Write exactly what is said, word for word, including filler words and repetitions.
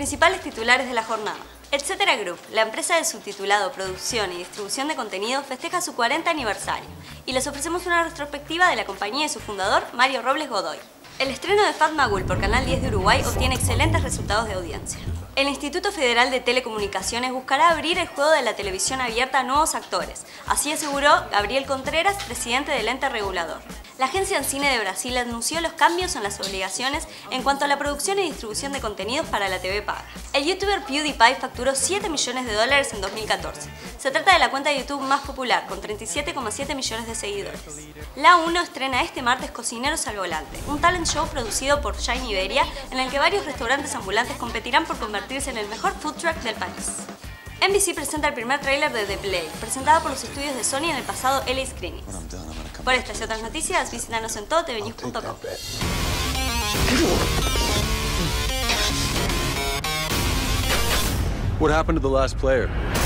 principales titulares de la jornada. Etcétera Group, la empresa de subtitulado, producción y distribución de contenido, festeja su cuarenta aniversario y les ofrecemos una retrospectiva de la compañía y su fundador, Mario Robles Godoy. El estreno de Fat Magul por Canal diez de Uruguay obtiene excelentes resultados de audiencia. El Instituto Federal de Telecomunicaciones buscará abrir el juego de la televisión abierta a nuevos actores, así aseguró Gabriel Contreras, presidente del ente regulador. La Agencia Ancine de Brasil anunció los cambios en las obligaciones en cuanto a la producción y distribución de contenidos para la T V paga. El youtuber PewDiePie facturó siete millones de dólares en dos mil catorce. Se trata de la cuenta de YouTube más popular, con treinta y siete coma siete millones de seguidores. La uno estrena este martes Cocineros al Volante, un talent show producido por Shine Iberia, en el que varios restaurantes ambulantes competirán por convertirse en el mejor food truck del país. N B C presenta el primer tráiler de The Play, presentado por los estudios de Sony en el pasado L A Screenings. Por estas y otras noticias, visítanos en todo t v news punto com. What happened to the last player?